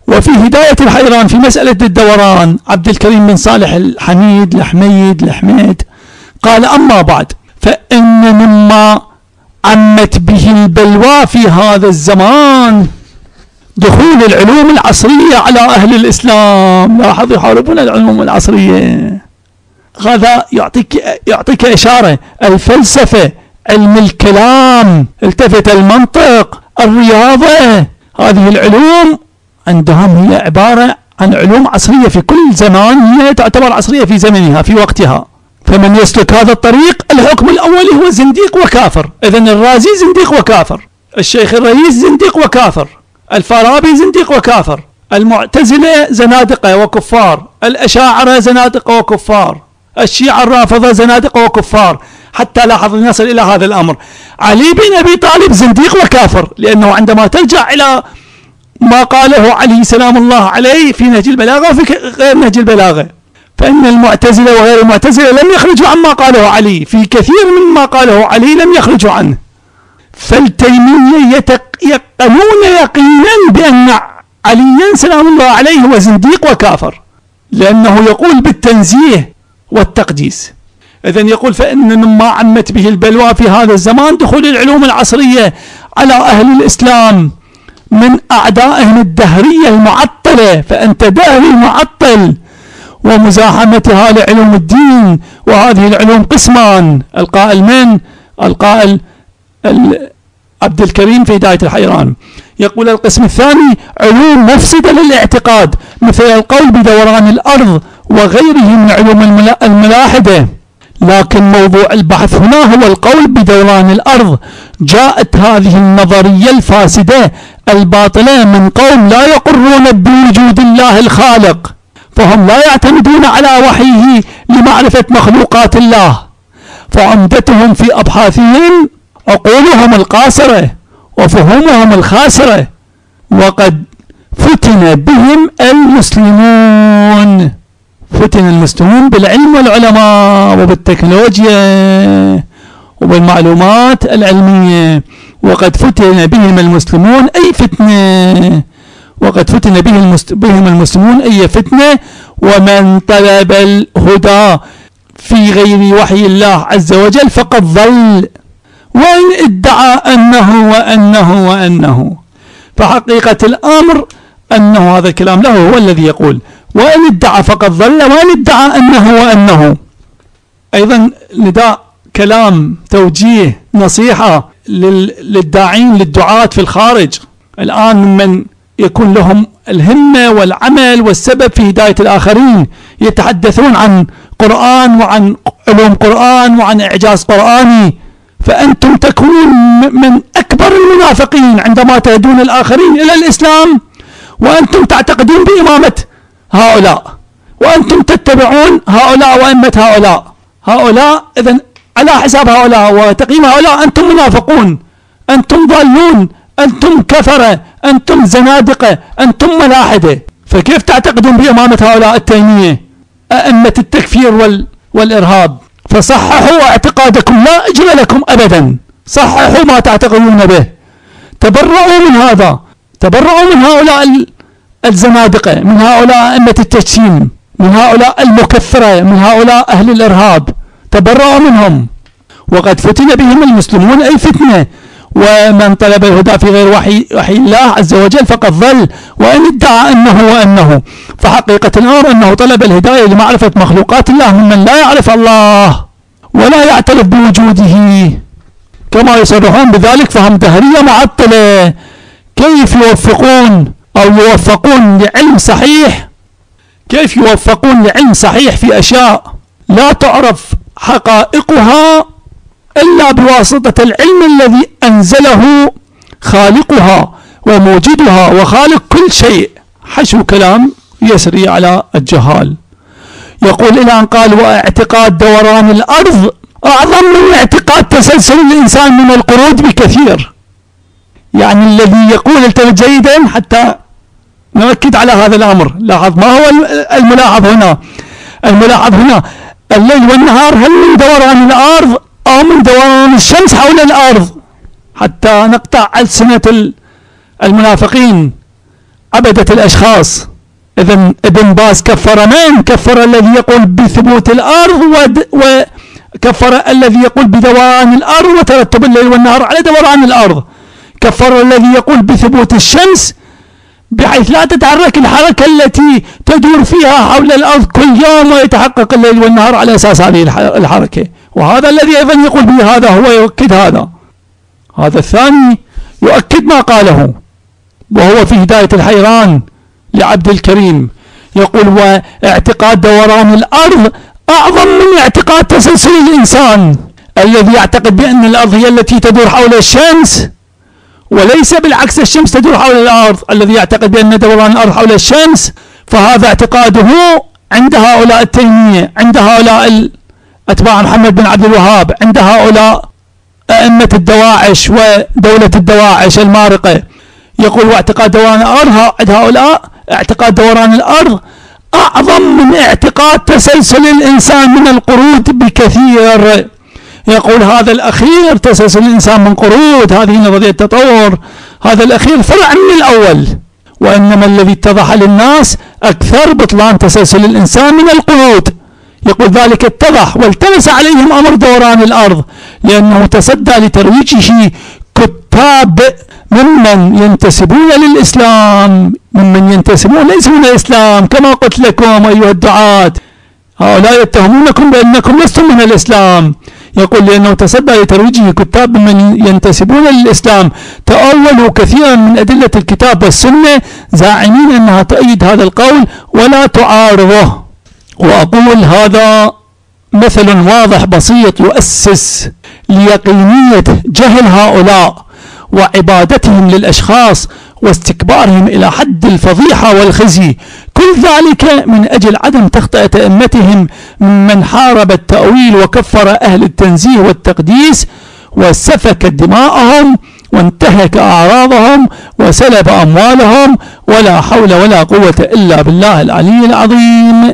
وفي هداية الحيران في مسألة الدوران عبد الكريم بن صالح الحميد قال: أما بعد، فإن مما عمت به البلوى في هذا الزمان دخول العلوم العصرية على أهل الإسلام. لاحظوا يحاربون العلوم العصرية. هذا يعطيك إشارة. الفلسفة، علم الكلام، التفت المنطق، الرياضة، هذه العلوم عندهم هي عبارة عن علوم عصرية في كل زمان، هي تعتبر عصرية في زمنها في وقتها. فمن يسلك هذا الطريق الحكم الأولي هو زنديق وكافر. إذن الرازي زنديق وكافر، الشيخ الرئيس زنديق وكافر، الفارابي زنديق وكافر، المعتزلة زنادقة وكفار، الأشاعرة زنادقة وكفار، الشيعة الرافضة زنادقة وكفار، حتى لاحظ نصل إلى هذا الأمر. علي بن أبي طالب زنديق وكافر، لأنه عندما ترجع إلى ما قاله علي سلام الله عليه في نهج البلاغة وفي غير نهج البلاغة، فإن المعتزلة وغير المعتزلة لم يخرجوا عما قاله علي، في كثير مما قاله علي لم يخرجوا عنه. فالتيمية يتيقنون يقينا بأن عليا سلام الله عليه هو زنديق وكافر، لأنه يقول بالتنزيه والتقديس. إذن يقول: فإن مما عمت به البلوى في هذا الزمان دخول العلوم العصرية على أهل الإسلام من أعدائهم الدهرية المعطلة، فأنت دهري معطل، ومزاحمتها لعلوم الدين. وهذه العلوم قسمان، القائل من؟ القائل عبد الكريم في هداية الحيران. يقول: القسم الثاني علوم مفسدة للاعتقاد، مثل القول بدوران الأرض وغيره من علوم الملاحدة. لكن موضوع البحث هنا هو القول بدوران الأرض. جاءت هذه النظرية الفاسدة الباطلة من قوم لا يقرون بوجود الله الخالق، فهم لا يعتمدون على وحيه لمعرفة مخلوقات الله، فعمدتهم في أبحاثهم عقولهم القاصرة وفهومهم الخاسرة، وقد فتن بهم المسلمون. فتن المسلمون بالعلم والعلماء وبالتكنولوجيا وبالمعلومات العلمية. وقد فتن بهم المسلمون أي فتنة، وقد فتن بهم المسلمون أي فتنة. ومن طلب الهدى في غير وحي الله عز وجل فقد ضل، وإن ادعى أنه فحقيقة الأمر أنه هذا الكلام له هو الذي يقول: وإن ادعى فقد ضل، وإن ادعى أنه. أيضا نداء، كلام، توجيه، نصيحة للداعين للدعاة في الخارج الآن، من يكون لهم الهمة والعمل والسبب في هداية الآخرين، يتحدثون عن قرآن وعن علوم قرآن وعن إعجاز قرآني، فأنتم تكونون من أكبر المنافقين عندما تهدون الآخرين إلى الإسلام وأنتم تعتقدون بإمامة هؤلاء، وأنتم تتبعون هؤلاء وأئمة هؤلاء. إذن على حساب هؤلاء وتقييم هؤلاء أنتم منافقون، أنتم ضالون، أنتم كفرة، أنتم زنادقة، أنتم ملاحدة. فكيف تعتقدون بإمامة هؤلاء التيمية أئمة التكفير والإرهاب؟ فصححوا اعتقادكم، لا أجر لكم أبدا، صححوا ما تعتقدون به، تبرؤوا من هذا، تبرؤوا من هؤلاء الزنادقة، من هؤلاء أئمة التجسيم، من هؤلاء المكفرة، من هؤلاء أهل الإرهاب، تبرؤوا منهم. وقد فتن بهم المسلمون أي فتنة. ومن طلب الهدى في غير وحي الله عز وجل فقد ضل، وإن ادعى أنه فحقيقة الأمر أنه طلب الهداية لمعرفة مخلوقات الله ممن لا يعرف الله ولا يعترف بوجوده كما يصرحون بذلك، فهم دهرية معطلة. كيف يوفقون لعلم صحيح؟ كيف يوفقون لعلم صحيح في أشياء لا تعرف حقائقها إلا بواسطة العلم الذي أنزله خالقها وموجدها وخالق كل شيء؟ حشو كلام يسري على الجهال. يقول إلى أن قال: واعتقاد دوران الأرض أعظم من اعتقاد تسلسل الإنسان من القرود بكثير. يعني الذي يقول التفت جيدا حتى نؤكد على هذا الأمر. لاحظ ما هو الملاحظ هنا. الملاحظ هنا الليل والنهار هل من دوران الأرض أو من دوران الشمس حول الأرض، حتى نقطع ألسنة المنافقين عبدة الأشخاص. إذن ابن باز كفر من؟ كفر الذي يقول بثبوت الأرض وكفر الذي يقول بدوران الأرض وترتب الليل والنهار على دوران الأرض. كفر الذي يقول بثبوت الشمس بحيث لا تتحرك الحركة التي تدور فيها حول الأرض كل يوم ويتحقق الليل والنهار على أساس هذه الحركة. وهذا الذي أيضا يقول به هذا هو يؤكد هذا. هذا الثاني يؤكد ما قاله، وهو في هداية الحيران لعبد الكريم يقول: واعتقاد دوران الأرض أعظم من اعتقاد تسلسل الإنسان. الذي يعتقد بأن الأرض هي التي تدور حول الشمس وليس بالعكس الشمس تدور حول الأرض، الذي يعتقد بأن دوران الأرض حول الشمس، فهذا اعتقاده عند هؤلاء التيمية، عند هؤلاء أتباع محمد بن عبد الوهاب، عند هؤلاء أئمة الدواعش ودولة الدواعش المارقة. يقول: واعتقاد دوران الأرض عند هؤلاء اعتقاد دوران الأرض أعظم من اعتقاد تسلسل الإنسان من القرود بكثير. يقول: هذا الأخير تسلسل الإنسان من قرود، هذه نظرية التطور، هذا الأخير فرع من الأول، وإنما الذي اتضح للناس أكثر بطلان تسلسل الإنسان من القرود. يقول: ذلك اتضح والتبس عليهم أمر دوران الأرض لأنه تصدى لترويجه كتاب ممن ينتسبون للإسلام، ممن ينتسبون ليسوا من الإسلام، كما قلت لكم أيها الدعاة، هؤلاء يتهمونكم بأنكم لستم من الإسلام. يقول: لأنه تصدى لترويجه كتاب من ينتسبون للإسلام تأولوا كثيرا من أدلة الكتاب والسنة زاعمين أنها تؤيد هذا القول ولا تعارضه. وأقول: هذا مثل واضح بسيط يؤسس ليقينية جهل هؤلاء وعبادتهم للأشخاص واستكبارهم إلى حد الفضيحة والخزي، كل ذلك من أجل عدم تخطئة أئمتهم ممن حارب التأويل وكفر أهل التنزيه والتقديس وسفك دماءهم وانتهك أعراضهم وسلب أموالهم، ولا حول ولا قوة إلا بالله العلي العظيم.